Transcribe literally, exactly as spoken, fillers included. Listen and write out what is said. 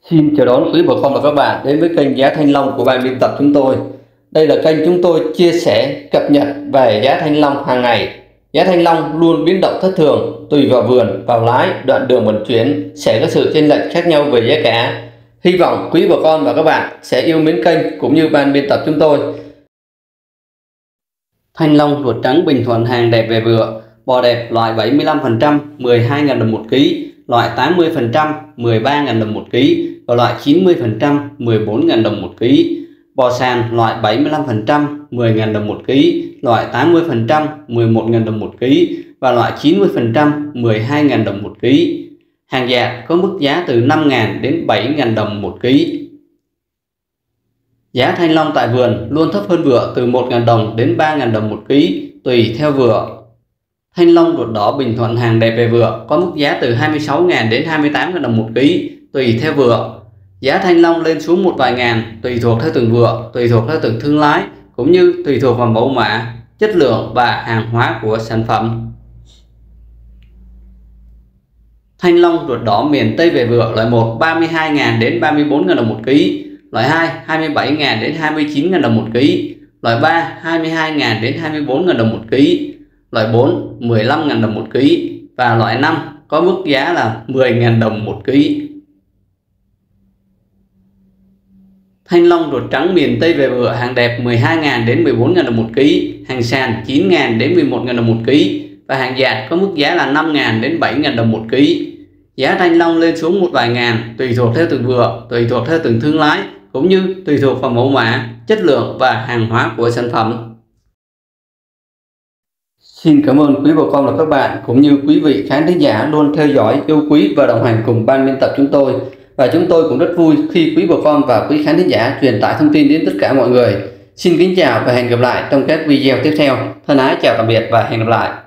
Xin chào đón quý bà con và các bạn đến với kênh Giá Thanh Long của ban biên tập chúng tôi. Đây là kênh chúng tôi chia sẻ cập nhật về giá thanh long hàng ngày. Giá thanh long luôn biến động thất thường, tùy vào vườn, vào lái, đoạn đường vận chuyển sẽ có sự chênh lệch khác nhau về giá cả. Hy vọng quý bà con và các bạn sẽ yêu mến kênh cũng như ban biên tập chúng tôi. Thanh long ruột trắng Bình Thuận hàng đẹp về vựa, bò đẹp loại bảy mươi lăm phần trăm mười hai nghìn đồng một ký, loại tám mươi phần trăm mười ba nghìn đồng một ký và loại chín mươi phần trăm mười bốn nghìn đồng một ký. Bò sàn loại bảy mươi lăm phần trăm mười nghìn đồng một ký, loại tám mươi phần trăm mười một nghìn đồng một ký và loại chín mươi phần trăm mười hai nghìn đồng một ký. Hàng dạt có mức giá từ năm nghìn đến bảy nghìn đồng một ký. Giá thanh long tại vườn luôn thấp hơn vựa từ một nghìn đồng đến ba nghìn đồng một ký tùy theo vựa. Thanh long ruột đỏ Bình Thuận hàng đẹp về vựa có mức giá từ hai mươi sáu nghìn đến hai mươi tám nghìn đồng một ký tùy theo vựa. Giá thanh long lên xuống một vài ngàn tùy thuộc theo từng vựa, tùy thuộc theo từng thương lái cũng như tùy thuộc vào mẫu mã, chất lượng và hàng hóa của sản phẩm. Thanh long ruột đỏ miền Tây về vựa loại một ba mươi hai nghìn đến ba mươi bốn nghìn đồng một ký, loại hai hai mươi bảy nghìn đến hai mươi chín nghìn đồng một ký, loại ba hai mươi hai nghìn đến hai mươi bốn nghìn đồng một ký, loại bốn mười lăm nghìn đồng một ký và loại năm có mức giá là mười nghìn đồng một ký. Thanh long ruột trắng miền Tây về vựa hàng đẹp mười hai nghìn đến mười bốn nghìn đồng một ký, hàng sàn chín nghìn đến mười một nghìn đồng một ký và hàng dạt có mức giá là năm nghìn đến bảy nghìn đồng một ký. Giá thanh long lên xuống một vài ngàn tùy thuộc theo từng vựa, tùy thuộc theo từng thương lái cũng như tùy thuộc vào mẫu mã, chất lượng và hàng hóa của sản phẩm. Xin cảm ơn quý bà con và các bạn cũng như quý vị khán thính giả luôn theo dõi, yêu quý và đồng hành cùng ban biên tập chúng tôi. Và chúng tôi cũng rất vui khi quý bà con và quý khán thính giả truyền tải thông tin đến tất cả mọi người. Xin kính chào và hẹn gặp lại trong các video tiếp theo. Thân ái chào tạm biệt và hẹn gặp lại.